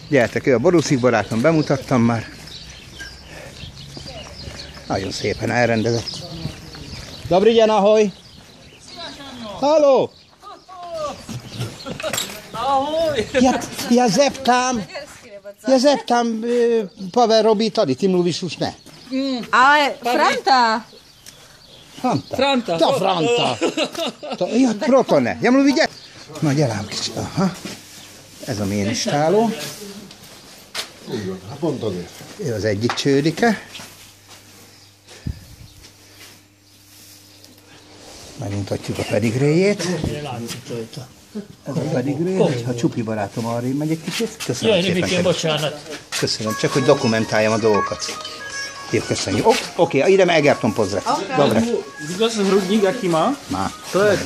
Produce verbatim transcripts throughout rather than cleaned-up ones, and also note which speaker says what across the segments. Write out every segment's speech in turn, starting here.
Speaker 1: Gyertek, ő a Boruszik barátom, bemutattam már. Nagyon szépen elrendezett. Dobrý den, ahoj! Halló!
Speaker 2: Ahoj!
Speaker 1: Ja, ja zeptám, ja zeptám Pavel Robi tady, ty mluvíš už ne.
Speaker 3: Ale Franta!
Speaker 1: Franta.
Speaker 2: Franta.
Speaker 1: Ta Franta. Ta, ja, proto ne. Ja mluví gyere. Na, gyerám kicsi. Aha. Ez a ménistáló.
Speaker 4: Így van, hát pont azért.
Speaker 1: Ő az egyik csődike. Megmutatjuk a pedigréjét. Ez a pedigré, ha Csupi barátom arrébb megy egy kicsit. Köszönöm
Speaker 2: Jaj,
Speaker 1: szépen.
Speaker 2: Ribikén, bocsánat.
Speaker 1: Köszönöm, csak hogy dokumentáljam a dolgokat. Jó, köszönjük. Oké, okay, a ideme Egerton pozdrav. Dobre.
Speaker 2: Viděl jsi hrudník, jaký má?
Speaker 1: Má.
Speaker 2: To je...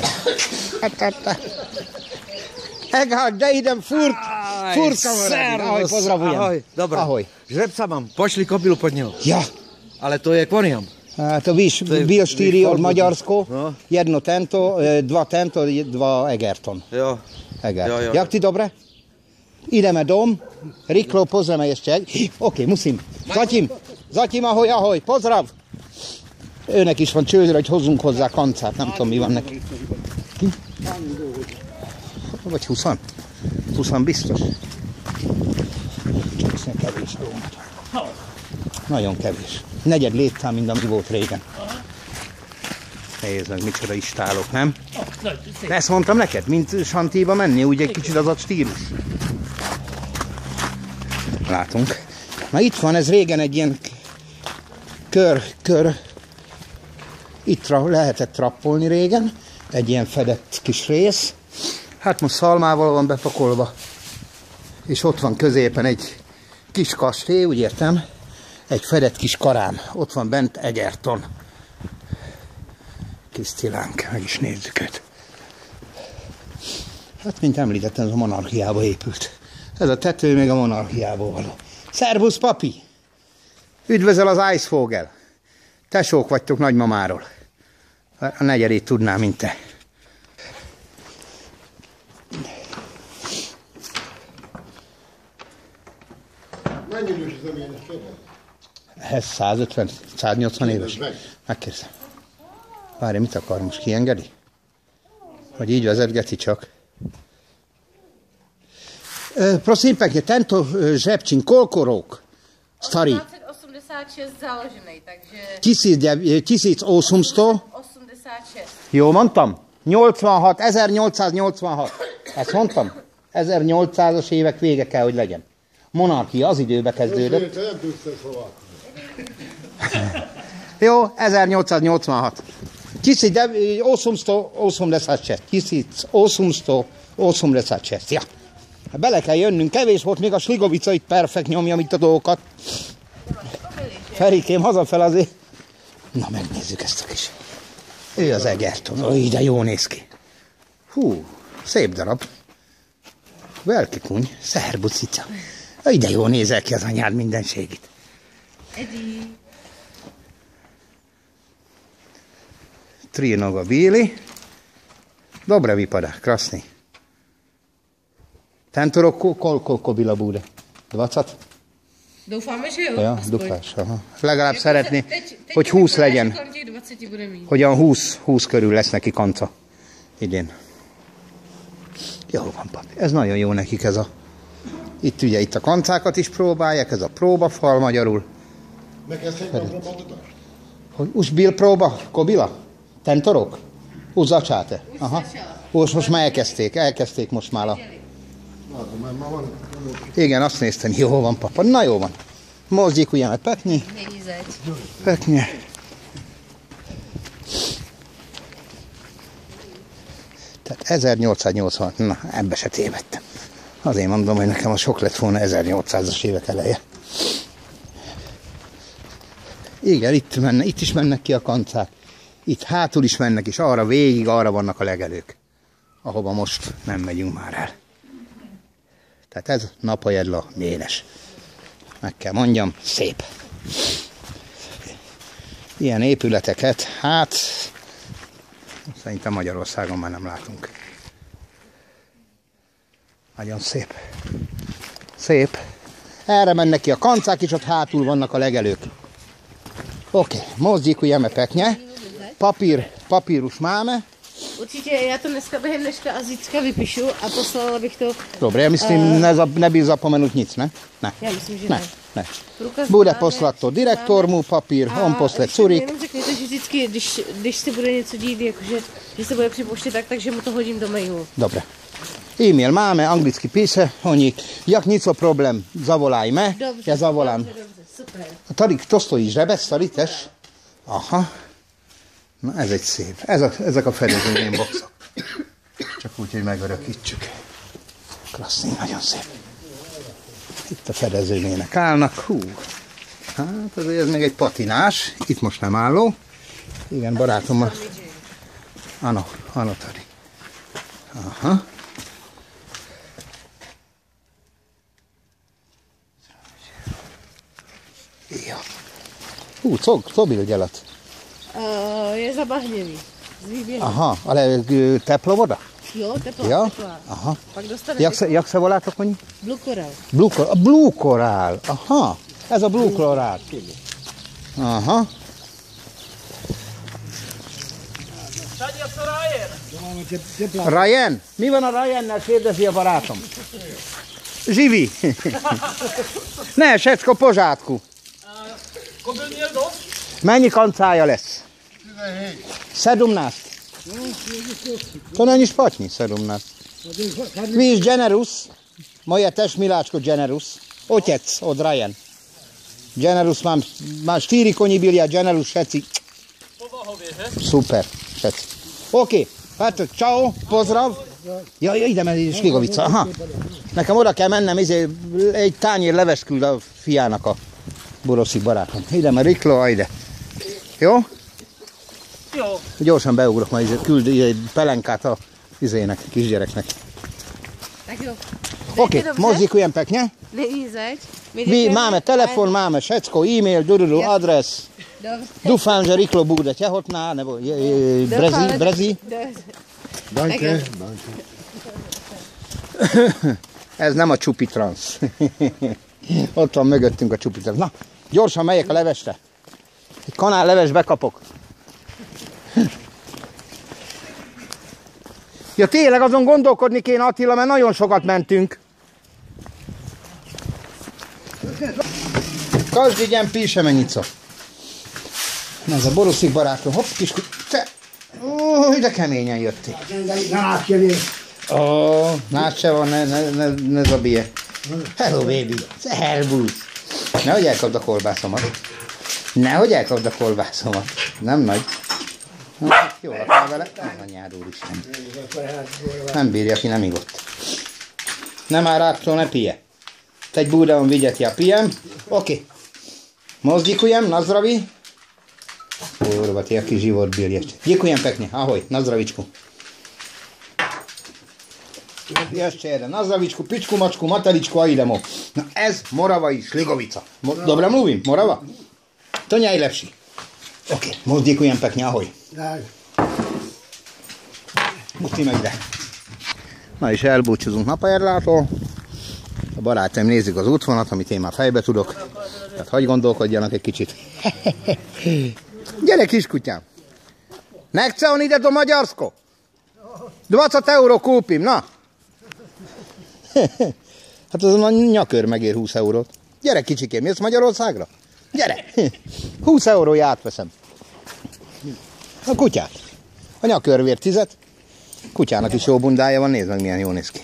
Speaker 1: Eghard, de idem furt, furt kamarád. Ahoj, pozdravujem.
Speaker 5: Ahoj, dobré.
Speaker 1: Ahoj.
Speaker 5: Žrebca mám, pošli kobilu pod něho.
Speaker 1: Ja.
Speaker 5: Ale to je Kvoniam.
Speaker 1: A to víš, bil štyri od Maďarsko,
Speaker 5: No.
Speaker 1: jedno tento, dva tento, dva Egerton.
Speaker 5: Jo.
Speaker 1: Eger.
Speaker 5: Jo, jo.
Speaker 1: Jak ty dobre? Ideme dom, rýchlo pozrieme ešte. Oké, okay, musím. Zatím, zatím ahoj, ahoj, pozdrav. Őnek is van csődre, hogy hozzunk hozzá kancát, nem tudom mi van neki. Ki? Vagy húszan? húszan biztos? Csak szín kevés dolog. Nagyon kevés. Negyed létszám, mint ami volt régen. Nézd meg, micsoda istálok, nem? De ezt mondtam neked, mint Santiba menni, úgy egy kicsit az a stílus. Látunk. Na itt van, ez régen egy ilyen kör, kör. Itt lehetett trappolni régen, egy ilyen fedett kis rész. Hát most szalmával van bepakolva. És ott van középen egy kis kastély, úgy értem. Egy fedett kis karám. Ott van bent Egerton. Kis Cilánk, meg is nézzük őt. Hát, mint említettem, ez a monarchiába épült. Ez a tető még a monarchiából való. Szervusz, papi! Üdvözöl az Eisvogel! Tesók vagytok nagymamáról. A negyedét tudnám, mint te.
Speaker 4: Mennyi idős az a ménes kérdez?
Speaker 1: Ez százötven, száznyolcvan éves. Megkérdezem. Várj, mit akar most? Kiengedi? Vagy így vezetgeti csak? E, prosím pekne, tento žebčín, koľko rok? Starý?
Speaker 3: devätnásť osemdesiatšesť založený, takže...
Speaker 1: tisícosemsto?
Speaker 3: osemdesiatšesť.
Speaker 1: Jó mondtam? nyolcvanhat, ezernyolcszáznyolcvanhat. Ezt mondtam? ezernyolcszázas évek vége kell, hogy legyen. Monarchia az időbe kezdődött.
Speaker 4: Nem tudsz te szlovák.
Speaker 1: Jó, ezernyolcszáznyolcvanhat. tisícosemstosemdesiatšesť. tisícosemstosemdesiatšesť. Ja. Bele kell jönnünk, kevés volt, még a Sligovica itt perfekt nyomja itt a dolgokat. Ferikém, hazafel azért. Na, megnézzük ezt a kis. Ő az Egerton. Ó, de jó néz ki. Hú, szép darab. Velkikuny, szerbucica. Ó, de jó nézel ki az anyád mindenségit.
Speaker 3: Edi.
Speaker 1: Tri noga bíli. Dobre vypadá, krásný. Tento rok koľko byla bude? dvadsať?
Speaker 3: Doufáme, že jo.
Speaker 1: Ja,
Speaker 3: aspoň.
Speaker 1: dupás, aha. Legalább
Speaker 3: Jako
Speaker 1: szeretné,
Speaker 3: teď- teď- teď
Speaker 1: hogy húsz
Speaker 3: vypadá,
Speaker 1: legyen.
Speaker 3: že kolem těch dvacet bude mít.
Speaker 1: Hogy olyan húsz, húsz körül lesz neki kanca idén. Jó van, papi. Ez nagyon jó nekik ez a... Itt ugye itt a kancákat is próbálják, ez a próbafal magyarul.
Speaker 4: Megkezdhetjük a próbáltatást?
Speaker 1: Hogy už byl próba, Kobila? Tento rok? Už začáte? Aha. Už most már elkezdték, elkezdték most már a...
Speaker 4: Látom, mert már van...
Speaker 1: Igen, azt néztem, jó van, papa. Na jó van. Mozdíkujeme pekni.
Speaker 3: Není zeď.
Speaker 1: Pekni. Tehát ezernyolcszáznyolcvan, na ebbe se tévedtem. Azért mondom, hogy nekem a sok lett volna ezernyolcszázas évek eleje. Igen, itt, menne, itt is mennek ki a kancák. Itt hátul is mennek, és arra végig, arra vannak a legelők. Ahova most nem megyünk már el. Tehát ez Napajedla ménes. Meg kell mondjam, szép. Ilyen épületeket, hát szerintem Magyarországon már nem látunk. Nagyon szép. Szép. Erre mennek ki a kancák, és ott hátul vannak a legelők. Oké, okay. Mozdíkujeme pekně. Papír, papírus máme.
Speaker 3: Určitě, já to dneska během dneška a zítřka vypíšu a poslala bych to...
Speaker 1: Dobré, já myslím, uh, nezap, nebyl zapomenut nic, ne? Ne.
Speaker 3: Já myslím, že
Speaker 1: ne.
Speaker 3: ne.
Speaker 1: ne.
Speaker 3: Průkaz
Speaker 1: Bude
Speaker 3: máme,
Speaker 1: poslat to direktormu papír, on posle curík.
Speaker 3: Jenom řekněte, že vždycky, když, když se bude něco dít, jakože, že se bude při poště tak, takže mu to hodím do mailu.
Speaker 1: Dobré. E-mail máme, anglicky píše, oni, jak něco problém, zavolajme,
Speaker 3: Dobře,
Speaker 1: já zavolám.
Speaker 3: dobře, dobře, super.
Speaker 1: Tady, to stojí zsebec, tady tež. Aha. Na ez egy szép. Ez a, ezek a fedezőnén boxok. Csak úgy, hogy megörökítsük. Klasszi, nagyon szép. Itt a fedezőnének állnak. Hú. Hát azért ez még egy patinás. Itt most nem álló. Igen, barátommal. Ano, ano, tady. Aha. Jo. Hú, co, co byl dělat?
Speaker 3: Uh, je zabahněný. Z výběhu.
Speaker 1: Aha, ale teplo voda?
Speaker 3: Jo, teplá,
Speaker 1: Jo?
Speaker 3: teplá.
Speaker 1: Aha.
Speaker 3: Pak dostane
Speaker 1: Jak se, jak se volá to koní?
Speaker 3: Blue Coral.
Speaker 1: Blue Coral. Blue Coral. Aha. Ez a Blue Coral. Aha.
Speaker 2: Sadi, a co Ryan?
Speaker 1: Ryan? Mi van a Ryannel? Kérdezi a barátom. Živí. Ne, Secsko, pořádku.
Speaker 2: Kobil měl dost?
Speaker 1: Mennyi kancája lesz? sedmnáct. To není špatný, sedmnáct. Víš, Generus, moje tež miláčko Generus, otec od Ryan. Generus mám, má čtyři koní byli a Generus všetci.
Speaker 2: Povahově, že?
Speaker 1: Super, všetci. OK, hát čau, pozdrav. Ja, ja ide megy Sligovica, aha. Nekem oda kell mennem, izé, egy tányér leves küld a fiának a boroszik barátom. Ide, mert Rikló, ide. Jó?
Speaker 2: Jo.
Speaker 1: Gyorsan beugrok, majd izé, küld egy pelenkát a izének, kisgyereknek.
Speaker 3: Tak jo.
Speaker 1: Oké, okay, mozdíkujem pekně.
Speaker 3: Není zač.
Speaker 1: My máme telefon, máme všecko, e-mail, dududu, adres.
Speaker 3: Dobře.
Speaker 1: Doufám, že Riklo bude těhotná, nebo je, je, brezí, brezí.
Speaker 4: Danke, danke.
Speaker 1: Ez nem a csupi transz. Ott van mögöttünk a csupi transz. Na, gyorsan megyek a levesre. Egy kanál leves bekapok. Ja, tényleg azon gondolkodni kéne, Attila, mert nagyon sokat mentünk. Każdy dzień pisze menico. Ez a boroszik barátom. Hopp, kis te. Ó, de keményen jöttél. Ó, nád se van, ne, ne, ne, ne zabije. Hello, baby. Szervusz. Nehogy elkapd a kolbászomat. Nehogy elkapd a kolbászomat. Nem nagy. Na, jól akar vele. Nem a nyár úristen. Nem bírja, ki nem igott. Nem már ráktól ne pije. Teď budem vidět, já pijem. OK. Moc děkujem, na zdraví. Kurva, ty jaký život byl ještě. Děkujem pekně, ahoj, na zdravíčku. Ještě jeden, na zdravíčku, pičku, mačku, mateličku a idemo. No ez Moravai Sligovica. Mo Dobre mluvím, Morava? To nejlepší. OK, moc děkujem pekně, ahoj. Musíme ide. Na és elbúcsúzunk Napajerlától. A barátaim nézik az útvonalat, amit én már fejbe tudok. Tehát hagyj gondolkodjanak egy kicsit. Gyere kiskutyám! Ne chce on ide do Maďarsko? dvacet euro kúpim, na! Hát azon a nyakör megér húsz eurót. Gyere kicsikém, jössz Magyarországra? Gyere! húsz eurója átveszem. A kutyát. A nyakörvér tizet. Kutyának is jó bundája van, nézd meg milyen jól néz ki.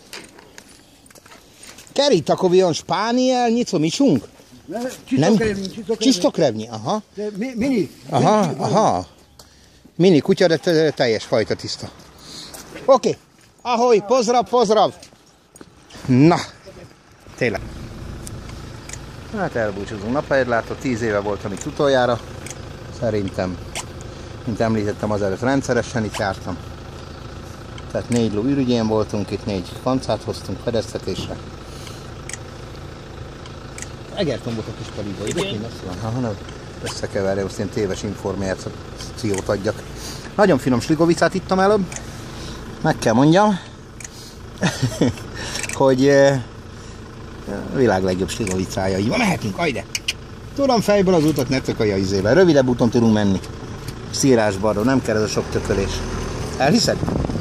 Speaker 1: Kerít takový on Špániel, něco myšunk?
Speaker 4: Csistokrevni,
Speaker 1: Čistokrevni, aha.
Speaker 4: Mini.
Speaker 1: Aha, aha. Mini kutya, de te- teljes fajta tiszta. Oké, okay. Ahoj, pozdrav, pozdrav. Na, tényleg. Hát elbúcsúzunk Napajerlától, tíz éve voltam itt utoljára. Szerintem, mint említettem, azelőtt rendszeresen itt jártam. Tehát négy ló ürügyén voltunk, itt négy kancát hoztunk fedeztetésre. Egertombot a kis paliba, ide kéne van, ha nem összekeverje, azt én téves információt adjak. Nagyon finom sligovicát ittam előbb, meg kell mondjam, hogy A világ legjobb Sligovicája. Így van, mehetünk, ajde! Tudom fejből az utat, ne tökölj a izével. Rövidebb úton tudunk menni. Szírásbalról, nem kell ez a sok tökölés. Elhiszed?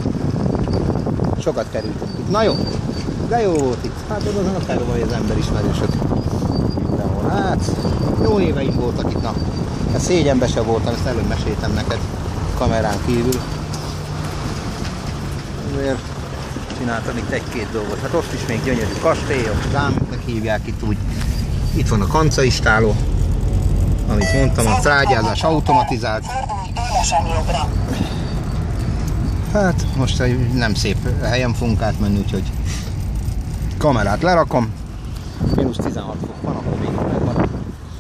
Speaker 1: Sokat kerültünk itt. Na jó, de jó volt itt. Hát azon a felül, hogy az ember ismerősök. Mindenhol. Hát, jó éveim voltak itt, na. Ez szégyenbe se voltam, ezt előbb meséltem neked kamerán kívül. Azért csináltam itt egy-két dolgot. Hát ott is még gyönyörű kastélyok, zámoknak hívják itt úgy. Itt van a kancaistáló, amit mondtam, a trágyázás automatizált. Hát most nem szép helyen fogunk átmenni, úgyhogy kamerát lerakom. mínusz tizenhat fok van, akkor még megvan.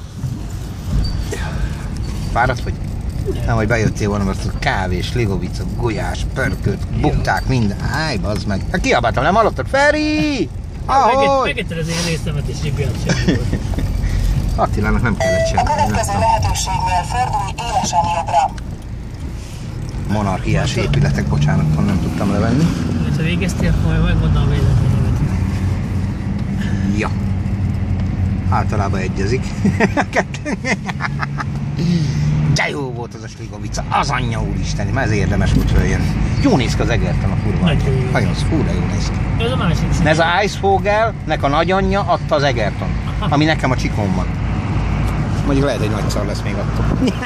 Speaker 1: Fáradt vagy? Nem, hogy bejöttél volna, mert a kávé, sligovica, gulyás, pörkölt, bukták, minden. Áj, bazd meg. Hát kiabáltam, nem hallottad? Feri! Ahogy!
Speaker 2: Megetted az én részemet és Ribiát sem volt.
Speaker 1: Attilának nem kellett semmi.
Speaker 6: A következő lehetőségnél fordulj élesen jobbra.
Speaker 1: Monarchiás épületek, bocsánat, nem tudtam levenni.
Speaker 2: Ha végeztél, majd megmondom a véleményemet.
Speaker 1: Ja. Általában egyezik. De jó volt az a Sligovica, az anyja úristen, már ez érdemes volt följön. Jó néz ki az Egerton a kurva.
Speaker 2: Nagyon jó.
Speaker 1: Nagyon fúra jó néz ki.
Speaker 2: Ez a másik szín.
Speaker 1: Ez az Eisvogel-nek a nagyanyja adta az Egerton, ami nekem a csikóm van. Mondjuk lehet, hogy nagy szar lesz még attól.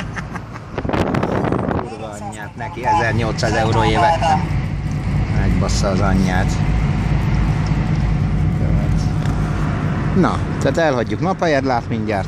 Speaker 1: Kurva anyját neki, ezernyolcszáz euróért vettem. Megbassza az anyját. Na, tehát elhagyjuk Napajedlát mindjárt.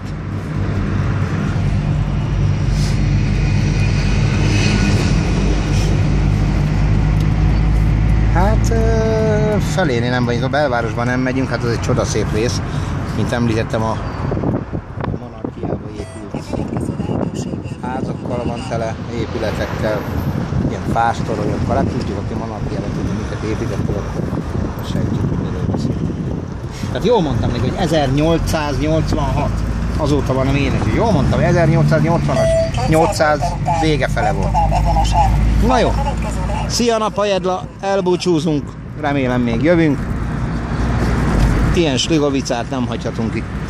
Speaker 1: Hát feléni nem vagyunk, a belvárosban nem megyünk, hát az egy csodaszép rész. Mint említettem, a monarchiába épült házakkal van tele, épületekkel, ilyen fástorolyokkal. Hát tudjuk, aki monarchiába tudja, miket épített, akkor sejtjük, miről beszél. Tehát jól mondtam neki, hogy ezernyolcszáznyolcvanhat. Azóta van a ménes. Jól mondtam, hogy ezernyolcszáznyolcvanas, nyolcszáz vége fele volt. Na jó. Szia Napajedla, elbúcsúzunk, remélem még jövünk. Ilyen Sligovicát nem hagyhatunk itt.